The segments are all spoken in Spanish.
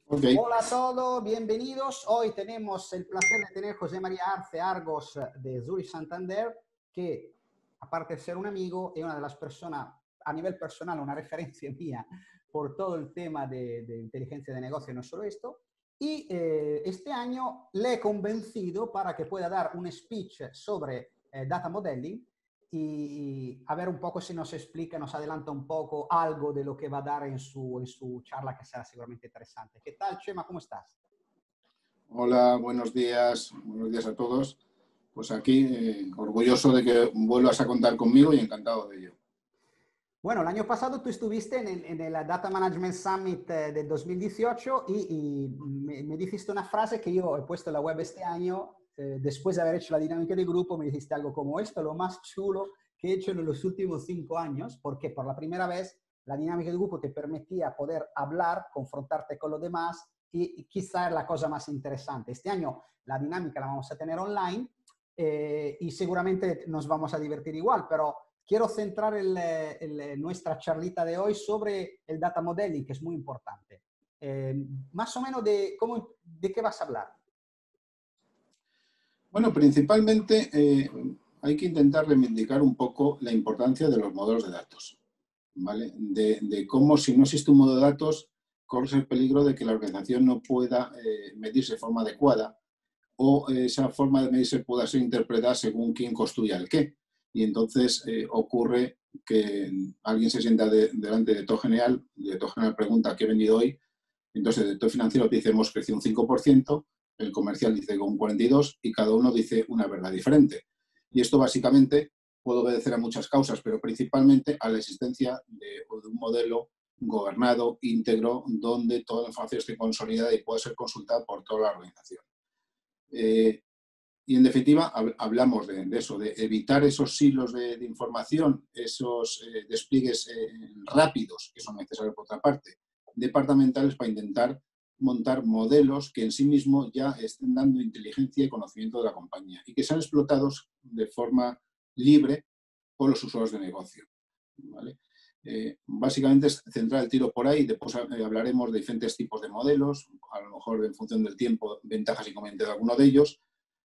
Ok. Hola a todos, bienvenidos. Hoy tenemos el placer de tener José María Arce Argos de Zurich Santander, que aparte de ser un amigo, es una de las personas, a nivel personal, una referencia mía por todo el tema de inteligencia de negocio, no solo esto. Y este año le he convencido para que pueda dar un speech sobre data modeling y a ver un poco si nos explica, nos adelanta un poco algo de lo que va a dar en su charla, que será seguramente interesante. ¿Qué tal, Chema? ¿Cómo estás? Hola, buenos días a todos. Pues aquí, orgulloso de que vuelvas a contar conmigo y encantado de ello. Bueno, el año pasado tú estuviste en el Data Management Summit del 2018 y me dijiste una frase que yo he puesto en la web este año, después de haber hecho la dinámica de grupo, me dijiste algo como esto, lo más chulo que he hecho en los últimos 5 años, porque por la primera vez la dinámica de grupo te permitía poder hablar, confrontarte con los demás y quizá era la cosa más interesante. Este año la dinámica la vamos a tener online y seguramente nos vamos a divertir igual, pero quiero centrar nuestra charlita de hoy sobre el data modeling, que es muy importante. Más o menos de qué vas a hablar. Bueno, principalmente hay que intentar reivindicar un poco la importancia de los modelos de datos, ¿vale? De cómo si no existe un modelo de datos, corres el peligro de que la organización no pueda medirse de forma adecuada o esa forma de medirse pueda ser interpretada según quién construya el qué. Y entonces ocurre que alguien se sienta delante de director general pregunta ¿qué he vendido hoy? Entonces el director financiero te dice hemos crecido un 5%, el comercial dice con un 42% y cada uno dice una verdad diferente. Y esto básicamente puede obedecer a muchas causas, pero principalmente a la existencia de un modelo gobernado, íntegro, donde toda la información esté consolidada y pueda ser consultada por toda la organización. Y en definitiva hablamos de eso, de evitar esos silos de información, esos despliegues rápidos que son necesarios por otra parte, departamentales para intentar montar modelos que en sí mismos ya estén dando inteligencia y conocimiento de la compañía y que sean explotados de forma libre por los usuarios de negocio, ¿vale? Básicamente es centrar el tiro por ahí, después hablaremos de diferentes tipos de modelos, a lo mejor en función del tiempo, ventajas y inconvenientes de alguno de ellos,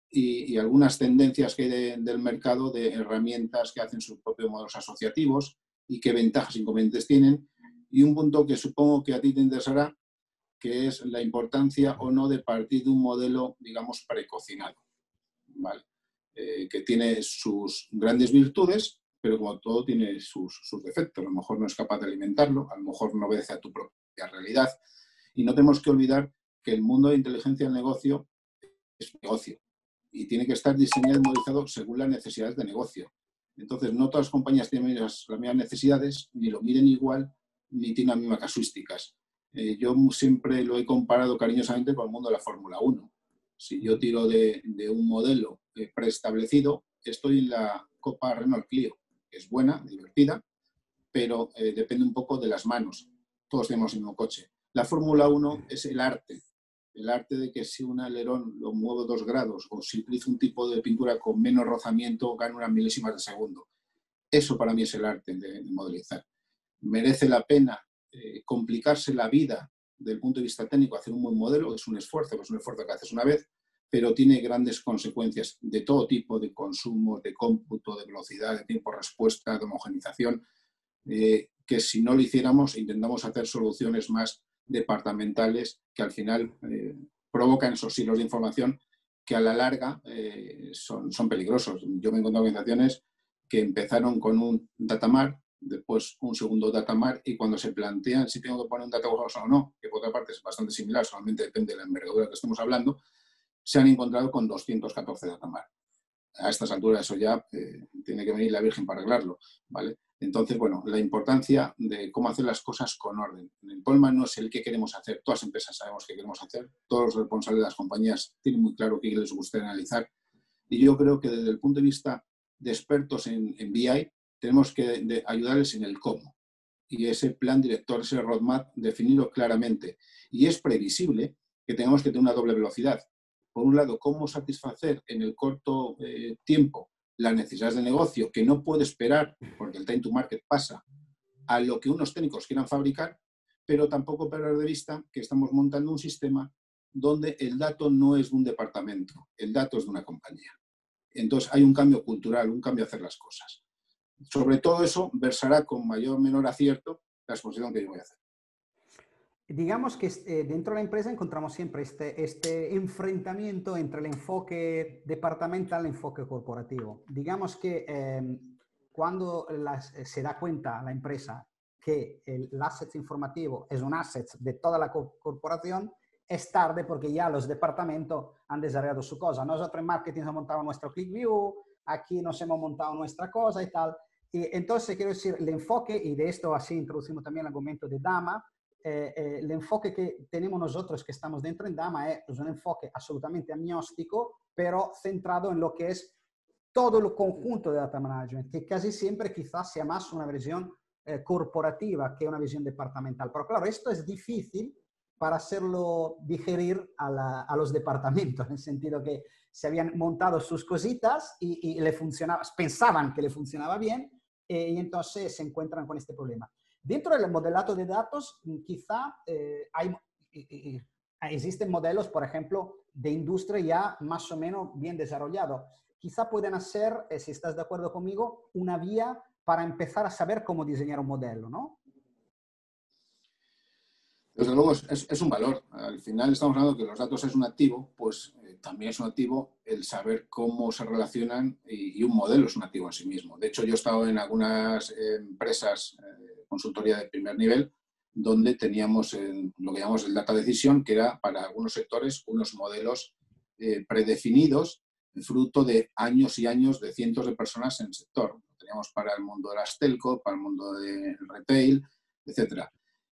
y algunas tendencias que hay del mercado de herramientas que hacen sus propios modelos asociativos y qué ventajas e inconvenientes tienen. Y un punto que supongo que a ti te interesará, que es la importancia o no de partir de un modelo, digamos, precocinado, ¿vale? Que tiene sus grandes virtudes, pero como todo tiene sus defectos. A lo mejor no es capaz de alimentarlo, a lo mejor no obedece a tu propia realidad. Y no tenemos que olvidar que el mundo de inteligencia del negocio es negocio y tiene que estar diseñado y modelizado según las necesidades de negocio. Entonces, no todas las compañías tienen las mismas necesidades, ni lo miden igual, ni tienen las mismas casuísticas. Yo siempre lo he comparado cariñosamente con el mundo de la Fórmula 1. Si yo tiro de un modelo preestablecido, estoy en la Copa Renault Clio, que es buena, divertida, pero depende un poco de las manos. Todos tenemos el mismo coche. La Fórmula 1 es el arte de que si un alerón lo muevo 2 grados o si utilizo un tipo de pintura con menos rozamiento, gano unas milésimas de segundo. Eso para mí es el arte de modelizar. Merece la pena complicarse la vida desde el punto de vista técnico, hacer un buen modelo, es un esfuerzo que haces una vez, pero tiene grandes consecuencias de todo tipo, de consumo, de cómputo, de velocidad, de tiempo de respuesta, de homogenización, que si no lo hiciéramos intentamos hacer soluciones más departamentales que al final provocan esos hilos de información que a la larga son peligrosos. Yo me encuentro organizaciones que empezaron con un datamar, después un segundo datamar y cuando se plantean si tengo que poner un data warehouse o no, que por otra parte es bastante similar, solamente depende de la envergadura que estemos hablando, se han encontrado con 214 datamar. A estas alturas eso ya tiene que venir la Virgen para arreglarlo, ¿vale? Entonces, bueno, la importancia de cómo hacer las cosas con orden. El problema no es el qué queremos hacer. Todas las empresas sabemos qué queremos hacer. Todos los responsables de las compañías tienen muy claro qué les gustaría analizar. Y yo creo que desde el punto de vista de expertos en BI, tenemos que ayudarles en el cómo. Y ese plan director, ese roadmap, definirlo claramente. Y es previsible que tengamos que tener una doble velocidad. Por un lado, cómo satisfacer en el corto tiempo las necesidades de negocio, que no puede esperar, porque el time to market pasa, a lo que unos técnicos quieran fabricar, pero tampoco perder de vista que estamos montando un sistema donde el dato no es de un departamento, el dato es de una compañía. Entonces hay un cambio cultural, un cambio de hacer las cosas. Sobre todo eso versará con mayor o menor acierto la exposición que yo voy a hacer. Digamos que dentro de la empresa encontramos siempre este enfrentamiento entre el enfoque departamental y el enfoque corporativo. Digamos que cuando se da cuenta la empresa que el asset informativo es un asset de toda la corporación, es tarde porque ya los departamentos han desarrollado su cosa. Nosotros en marketing hemos montado nuestro ClickView, aquí nos hemos montado nuestra cosa y tal. Y entonces, quiero decir, el enfoque, y de esto así introducimos también el argumento de Dama, el enfoque que tenemos nosotros que estamos dentro en Dama es un enfoque absolutamente agnóstico, pero centrado en lo que es todo el conjunto de data management, que casi siempre quizás sea más una visión corporativa que una visión departamental. Pero claro, esto es difícil para hacerlo digerir a los departamentos, en el sentido que se habían montado sus cositas y le funcionaba, pensaban que le funcionaba bien, y entonces se encuentran con este problema. Dentro del modelado de datos, quizá existen modelos, por ejemplo, de industria ya más o menos bien desarrollado. Quizá pueden hacer, si estás de acuerdo conmigo, una vía para empezar a saber cómo diseñar un modelo, ¿no? Desde luego es un valor. Al final estamos hablando que los datos es un activo, pues también es un activo el saber cómo se relacionan y un modelo es un activo en sí mismo. De hecho, yo he estado en algunas empresas, consultoría de primer nivel, donde teníamos lo que llamamos el data decision, que era para algunos sectores unos modelos predefinidos, fruto de años y años de cientos de personas en el sector. Lo teníamos para el mundo de las telco, para el mundo del retail, etcétera.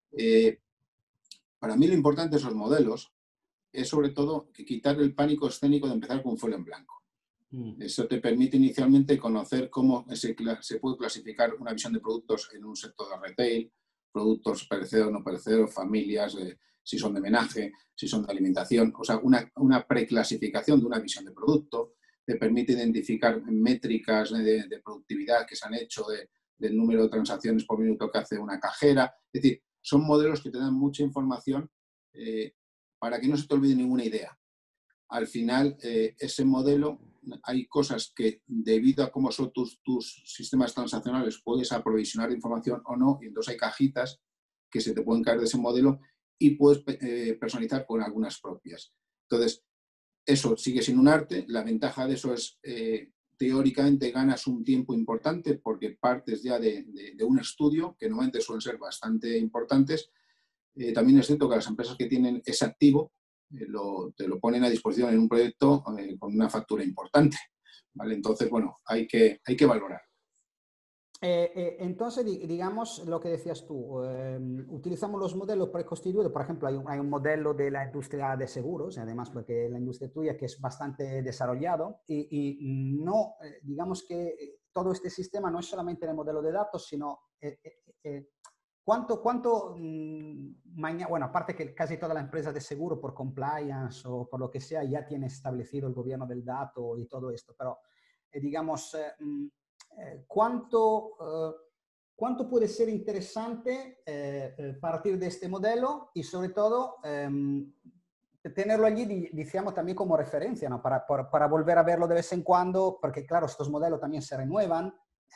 Para mí lo importante de esos modelos es sobre todo que quitar el pánico escénico de empezar con un folio en blanco. Eso te permite inicialmente conocer cómo se puede clasificar una visión de productos en un sector de retail, productos perecederos, no perecederos, familias, si son de menaje, si son de alimentación, o sea, una preclasificación de una visión de producto, te permite identificar métricas de productividad que se han hecho, del número de transacciones por minuto que hace una cajera, es decir, son modelos que te dan mucha información para que no se te olvide ninguna idea. Al final, ese modelo, hay cosas que debido a cómo son tus sistemas transaccionales puedes aprovisionar de información o no, y entonces hay cajitas que se te pueden caer de ese modelo y puedes personalizar con algunas propias. Entonces, eso sigue siendo un arte. La ventaja de eso es, teóricamente, ganas un tiempo importante porque partes ya de un estudio, que normalmente suelen ser bastante importantes. También es cierto que las empresas que tienen ese activo te lo ponen a disposición en un proyecto con una factura importante, ¿vale? Entonces, bueno, hay que valorar. Entonces, digamos lo que decías tú, utilizamos los modelos preconstituidos, por ejemplo, hay un modelo de la industria de seguros, además porque la industria tuya que es bastante desarrollado y no, digamos que todo este sistema no es solamente en el modelo de datos, sino bueno, aparte que casi toda la empresa de seguro por compliance o por lo que sea ya tiene establecido el gobierno del dato y todo esto, pero digamos... ¿cuánto puede ser interesante partir de este modelo y sobre todo tenerlo allí, decíamos, también como referencia, ¿no? Para volver a verlo de vez en cuando, porque claro, estos modelos también se renuevan.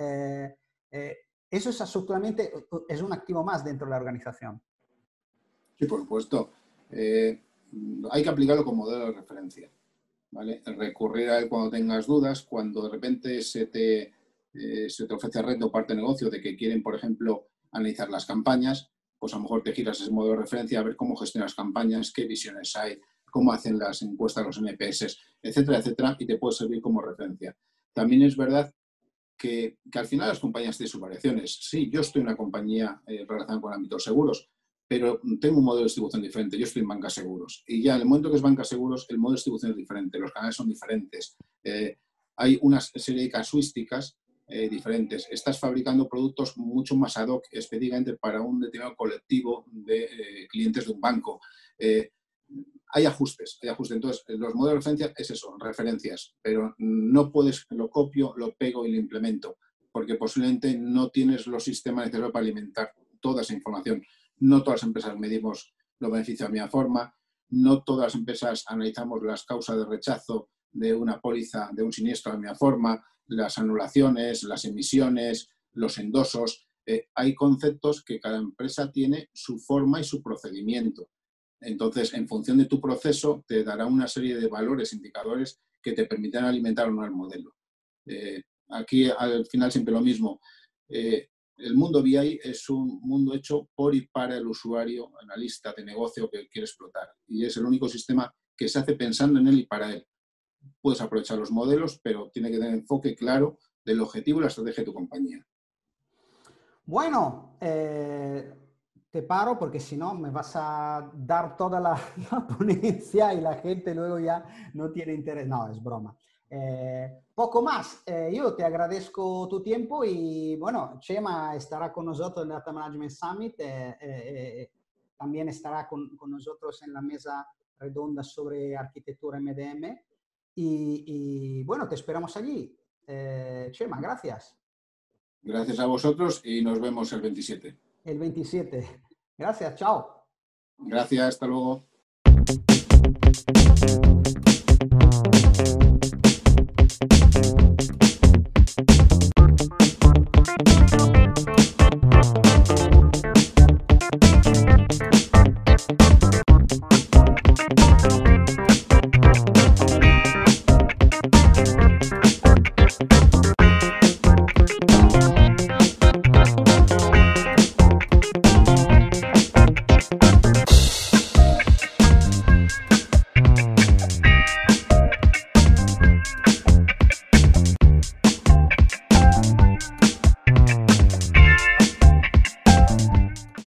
Eso es absolutamente, es un activo más dentro de la organización. Sí, por supuesto. Hay que aplicarlo como modelo de referencia, ¿vale? Recurrir a él cuando tengas dudas, cuando de repente se te ofrece reto o parte de negocio de que quieren, por ejemplo, analizar las campañas, pues a lo mejor te giras ese modelo de referencia a ver cómo gestionan las campañas, qué visiones hay, cómo hacen las encuestas, los NPS, etcétera, etcétera, y te puede servir como referencia. También es verdad que al final las compañías tienen sus variaciones. Sí, yo estoy en una compañía relacionada con ámbitos seguros, pero tengo un modelo de distribución diferente. Yo estoy en Banca Seguros. Y ya en el momento que es Banca Seguros, el modelo de distribución es diferente, los canales son diferentes. Hay una serie de casuísticas diferentes. Estás fabricando productos mucho más ad hoc, específicamente para un determinado colectivo de clientes de un banco. Hay ajustes. Entonces, los modelos de referencia es eso, referencias, pero no puedes, lo copio, lo pego y lo implemento, porque posiblemente no tienes los sistemas necesarios para alimentar toda esa información. no todas las empresas medimos los beneficios de la misma forma, no todas las empresas analizamos las causas de rechazo de una póliza, de un siniestro de la misma forma, las anulaciones, las emisiones, los endosos. Hay conceptos que cada empresa tiene su forma y su procedimiento. Entonces, en función de tu proceso, te dará una serie de valores, indicadores que te permitirán alimentar o no el modelo. Aquí, al final, siempre lo mismo. El mundo BI es un mundo hecho por y para el usuario, analista de negocio que quiere explotar. Y es el único sistema que se hace pensando en él y para él. Puedes aprovechar los modelos, pero tiene que tener enfoque claro del objetivo y la estrategia de tu compañía. Bueno, te paro porque si no me vas a dar toda la ponencia y la gente luego ya no tiene interés. No, es broma. Poco más. Yo te agradezco tu tiempo y bueno, Chema estará con nosotros en el Data Management Summit. También estará con nosotros en la mesa redonda sobre arquitectura MDM. Y bueno, te esperamos allí. Chema, gracias. Gracias a vosotros y nos vemos el 27. El 27. Gracias, chao. Gracias, hasta luego.